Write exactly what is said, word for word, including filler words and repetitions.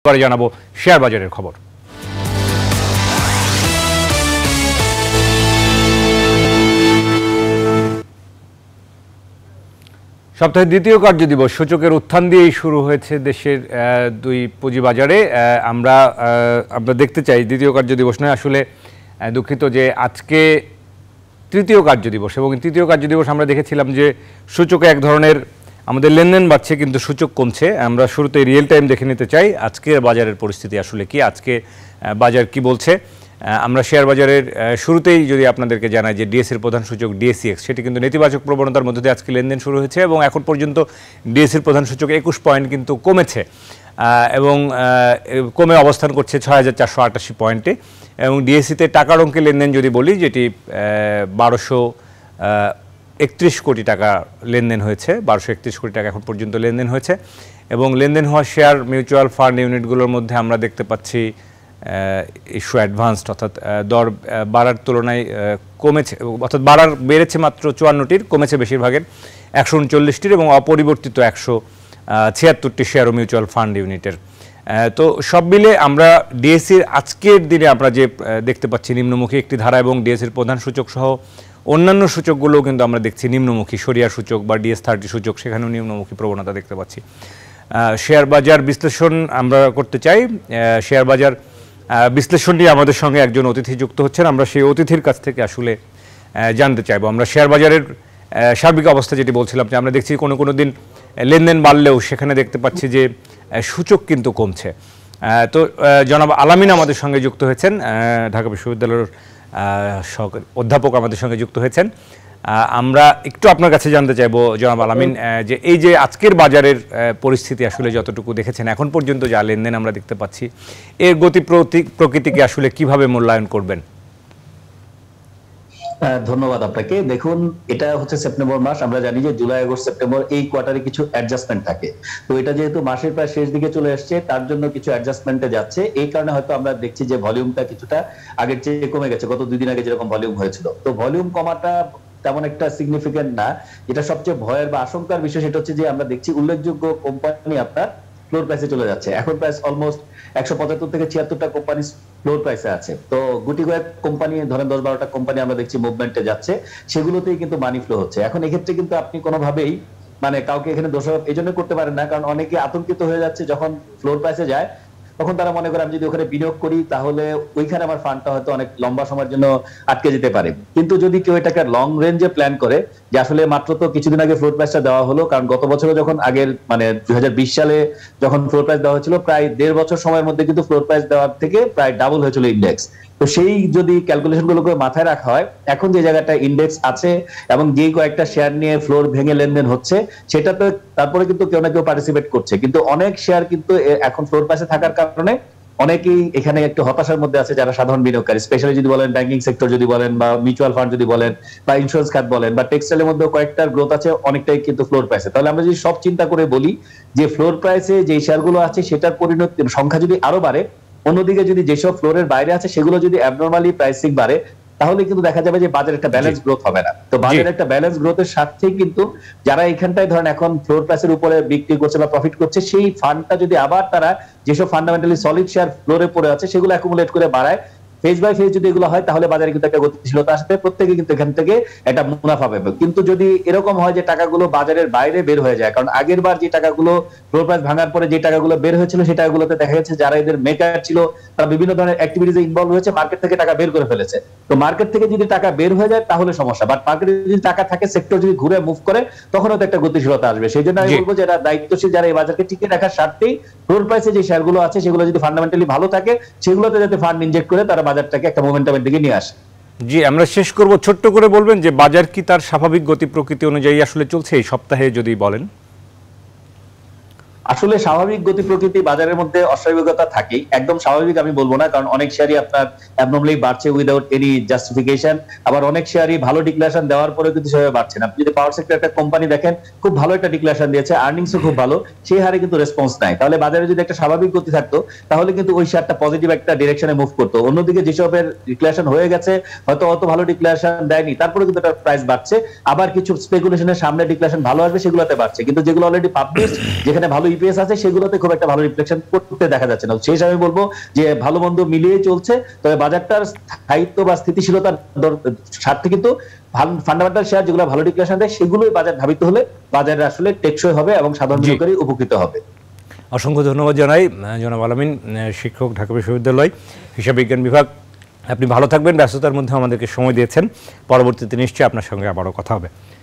পরে জানাবো শেয়ার বাজারের খবর। সপ্তাহের দ্বিতীয় কার্যদিবস সূচকের উত্থান দিয়েই শুরু হয়েছে দেশের দুই পুঁজিবাজারে। আমরা আমরা দেখতে চাই দ্বিতীয় কার্যদিবস নয়, আসলে দুঃখিত যে আজকে তৃতীয় কার্যদিবস, এবং তৃতীয় কার্যদিবস আমরা দেখেছিলাম যে সূচকে এক ধরনের আমাদের লেনদেন বাড়ছে কিন্তু সূচক কমছে। আমরা শুরুতে রিয়েল টাইম দেখে নিতে চাই আজকের বাজারের পরিস্থিতি আসলে কি, আজকে বাজার কি বলছে। আমরা শেয়ার বাজারের শুরুতেই যদি আপনাদেরকে জানাই যে ডিএসসির প্রধান সূচক ডিএসসিএক্স সেটি কিন্তু নেতিবাচক প্রবণতার মধ্যে দিয়ে আজকে লেনদেন শুরু হয়েছে, এবং এখন পর্যন্ত ডিএসসির প্রধান সূচক একুশ পয়েন্ট কিন্তু কমেছে এবং কমে অবস্থান করছে ছয় হাজার চারশো আটাশি পয়েন্টে। এবং ডিএসসিতে টাকার অঙ্কে লেনদেন যদি বলি, যেটি বারোশো একত্রিশ কোটি টাকা লেনদেন হয়েছে, বারোশো একত্রিশ কোটি টাকা এখন পর্যন্ত লেনদেন হয়েছে। এবং লেনদেন হওয়া শেয়ার মিউচুয়াল ফান্ড ইউনিটগুলোর মধ্যে আমরা দেখতে পাচ্ছি ইস্যু অ্যাডভান্সড, অর্থাৎ দর বাড়ার তুলনায় কমেছে, অর্থাৎ বাড়ার বেড়েছে মাত্র চুয়ান্নটির, কমেছে বেশিরভাগের একশো উনচল্লিশটির, এবং অপরিবর্তিত একশো ছিয়াত্তরটি শেয়ার ও মিউচুয়াল ফান্ড ইউনিটের। তো সব মিলে আমরা ডিএসসির আজকের দিনে আমরা যে দেখতে পাচ্ছি নিম্নমুখী একটি ধারা, এবং ডিএসসির প্রধান সূচক সহ অন্যান্য সূচকগুলোও কিন্তু আমরা দেখছি নিম্নমুখী, সরিয়া সূচক বা ডিএস থার্টি সূচক সেখানেও নিম্নমুখী প্রবণতা দেখতে পাচ্ছি। শেয়ার বাজার বিশ্লেষণ আমরা করতে চাই। শেয়ার বাজার বিশ্লেষণ নিয়ে আমাদের সঙ্গে একজন অতিথি যুক্ত হচ্ছেন, আমরা সেই অতিথির কাছ থেকে আসলে জানতে চাইবো। আমরা শেয়ার বাজারের সার্বিক অবস্থা যেটি বলছিলাম, যে আমরা দেখছি কোনো কোনো দিন লেনদেন বাড়লেও সেখানে দেখতে পাচ্ছি যে সূচক কিন্তু কমছে। তো জনাব আলামিন আমাদের সঙ্গে যুক্ত হয়েছেন, ঢাকা বিশ্ববিদ্যালয়ের সহকারী অধ্যাপক আমাদের সঙ্গে যুক্ত হয়েছেন। আমরা একটু আপনার কাছে জানতে চাইবো জনাব আলামিন, যে এই যে আজকের বাজারের পরিস্থিতি আসলে যতটুকু দেখেছেন এখন পর্যন্ত যা লেনদেন আমরা দেখতে পাচ্ছি, এর গতি প্রকৃতিকে আসলে কিভাবে মূল্যায়ন করবেন? ধন্যবাদ আপনাকে। দেখুন, এটা হচ্ছে সেপ্টেম্বর মাস, আমরা জানি যে জুলাই আগস্ট সেপ্টেম্বর এই কোয়ার্টারে কিছু অ্যাডজাস্টমেন্ট থাকে। তো এটা যেহেতু মাসের প্রায় শেষ দিকে চলে আসছে, তার জন্য কিছু অ্যাডজাস্টমেন্টে যাচ্ছে। এই কারণে হয়তো আমরা দেখছি যে ভলিউমটা কিছুটা আগের চেয়ে কমে গেছে, গত দুই দিন আগে যেরকম ভলিউম হয়েছিল। তো ভলিউম কমাটা তেমন একটা সিগনিফিকেন্ট না। যেটা সবচেয়ে ভয়ের বা আশঙ্কার বিষয় সেটা হচ্ছে যে আমরা দেখছি উল্লেখযোগ্য কোম্পানি আপনার ফ্লোর প্রাইসে চলে যাচ্ছে। এখন প্রাইস অলমোস্ট একশো পঁচাত্তর থেকে ছিয়াত্তরটা কোম্পানি ফ্লোর প্রাইসে আছে। তো গুটি কয়েক কোম্পানি, ধরেন দশ বারোটা কোম্পানি আমরা দেখছি মুভমেন্টে যাচ্ছে, সেগুলোতেই কিন্তু মানি ফ্লো হচ্ছে। এখন এক্ষেত্রে কিন্তু আপনি কোনোভাবেই মানে কাউকে এখানে দোষারোপ এই জন্য করতে পারেন না, কারণ অনেকে আতঙ্কিত হয়ে যাচ্ছে যখন ফ্লোর প্রাইসে যায়, তখন তারা মনে করে আমি যদি ওখানে বিনিয়োগ করি তাহলে ওইখানে আমার ফান্ডটা হয়তো অনেক লম্বা সময়ের জন্য আটকে যেতে পারে। কিন্তু যদি কেউ এটাকে লং রেঞ্জে প্ল্যান করে, যে আসলে মাত্র তো কিছুদিন আগে ফ্লোর প্রাইসটা দেওয়া হলো, কারণ গত বছরে যখন আগের মানে দুই হাজার বিশ সালে যখন ফ্লোর প্রাইস দেওয়া হয়েছিল, প্রায় দেড় বছর সময়ের মধ্যে কিন্তু ফ্লোর প্রাইস দেওয়ার থেকে প্রায় ডাবল হয়েছিল ইন্ডেক্স। তো সেই যদি ক্যালকুলেশন গুলোকে মাথায় রাখা হয়, এখন যে জায়গাটা ইন্ডেক্স আছে এবং যে কয়েকটা শেয়ার নিয়ে ফ্লোর ভেঙে লেনদেন হচ্ছে, সেটাতে তারপরে কিন্তু কেউ না কেউ পার্টিসিপেট করছে। কিন্তু অনেক শেয়ার কিন্তু এখন ফ্লোর প্রাইসে থাকার কারণে অনেকেই এখানে একটু হতাশার মধ্যে আছে, যারা সাধারণ বিনিয়োগকারী, স্পেশালি যদি বলেন ব্যাংকিং সেক্টর যদি বলেন, বা মিউচুয়াল ফান্ড যদি বলেন, বা ইন্স্যুরেন্স খাত বলেন, বা টেক্সটাইলের মধ্যে কয়েকটার গ্রোথ আছে অনেকটাই কিন্তু ফ্লোর প্রাইসে। তাহলে আমরা যদি সব চিন্তা করে বলি যে ফ্লোর প্রাইসে যে শেয়ারগুলো আছে সেটার পরিণতি সংখ্যা যদি আরো বাড়ে, অন্যদিকে যদি যেসব ফ্লোরের বাইরে আছে সেগুলো যদি অ্যাবনরমালি প্রাইসিং বাড়ে, তাহলে কিন্তু দেখা যাবে যে বাজারে একটা ব্যালেন্স গ্রোথ হবে না। তো বাজারে একটা ব্যালেন্স গ্রোথের সাথে কিন্তু যারা এখানটায় ধরেন এখন ফ্লোর প্রাইসের উপরে বিক্রি করছে বা প্রফিট করছে, সেই ফান্ডটা যদি আবার তারা যেসব ফান্ডামেন্টালি সলিড শেয়ার ফ্লোরে পড়ে আছে সেগুলো অ্যাকুমুলেট করে বাড়ায়, ফেজ বাই ফেজ যদি এগুলো হয়, তাহলে বাজারে কিন্তু একটা গতিশীলতা আসবে, প্রত্যেকে কিন্তু এখান থেকে একটা মুনাফা পাবে। কিন্তু যদি এরকম হয় যে টাকাগুলো বাজারের বাইরে বের হয়ে যায়, কারণ আগের বার যে টাকাগুলো ফ্লোর প্রাইস ভাঙার পরে যে টাকাগুলো বের হয়েছিল, সেই টাকাগুলোতে দেখা গেছে যারা এদের মেকার ছিল তারা বিভিন্ন ধরনের অ্যাক্টিভিটিসে ইনভলভ হয়েছে, মার্কেট থেকে টাকা বের করে ফেলেছে। তো মার্কেট থেকে যদি টাকা বের হয়ে যায় তাহলে সমস্যা, বাট মার্কেটে যদি টাকা থাকে, সেক্টর যদি ঘুরে মুভ করে, তখন হয়তো একটা গতিশীলতা আসবে। সেই জন্য আমি বলবো যে এরা দায়িত্বশীল যারা এই বাজারকে টিকে রাখার স্বার্থেই ফ্লোর প্রাইসে যে শেয়ারগুলো আছে সেগুলো যদি ফান্ডামেন্টালি ভালো থাকে, সেগুলোতে যাতে ফান্ড ইনজেক্ট করে তারা বাজারটাকে একটা মোমেন্টামের দিকে নিয়ে আসে। জি, আমরা শেষ করব, ছোট্ট করে বলবেন যে বাজার কি তার স্বাভাবিক গতি প্রকৃতি অনুযায়ী আসলে চলছে এই সপ্তাহে, যদি বলেন। আসলে স্বাভাবিক গতি প্রকৃতি বাজারের মধ্যে অস্বাভাবিকতা থাকেই, একদম স্বাভাবিক আমি বলবো না, কারণ অনেক শেয়ারই আপনার অ্যাবনর্মালি বাড়ছে উইদাউট এনি জাস্টিফিকেশন, আবার অনেক শেয়ারই ভালো ডিক্লারেশন দেওয়ার পরে কিন্তু সেভাবে বাড়ছে না। আপনি যদি পাওয়ার সেক্টর একটা কোম্পানি দেখেন, খুব ভালো একটা ডিক্লারেশন দিয়েছে, আর্নিংসও খুব ভালো, সেই হারে কিন্তু রেসপন্স নাই। তাহলে বাজারে যদি একটা স্বাভাবিক গতি থাকতো, তাহলে কিন্তু ওই শেয়ারটা পজিটিভ একটা ডিরেকশনে মুভ করতো। অন্যদিকে যেসবের ডিক্লারেশন হয়ে গেছে, হয়তো অত ভালো ডিক্লারেশন দেয়নি, তারপরে কিন্তু তার প্রাইস বাড়ছে, আবার কিছু স্পেকুলেশনের সামনে ডিক্লারেশন ভালো আসবে সেগুলোতে বাড়ছে, কিন্তু যেগুলো অলরেডি পাবলিশ, যেখানে ভালো ডিপিএস আছে সেগুলোতে খুব একটা ভালো রিফ্লেকশন করতে দেখা যাচ্ছে না। শেষ আমি বলবো যে ভালো মন্দ মিলিয়ে চলছে, তবে বাজারটার স্থায়িত্ব বা স্থিতিশীলতার স্বার্থে কিন্তু ফান্ডামেন্টাল শেয়ার যেগুলো ভালো ডিক্লারেশন দেয় সেগুলোই বাজার ধাবিত হলে বাজারে আসলে টেকসই হবে এবং সাধারণ বিনিয়োগকারী উপকৃত হবে। অসংখ্য ধন্যবাদ জানাই জনাব আলামিন, শিক্ষক, ঢাকা বিশ্ববিদ্যালয় হিসাব বিজ্ঞান বিভাগ। আপনি ভালো থাকবেন, ব্যস্ততার মধ্যে আমাদেরকে সময় দিয়েছেন। পরবর্তীতে নিশ্চয়ই আপনার সঙ্গে আবারও কথা হবে।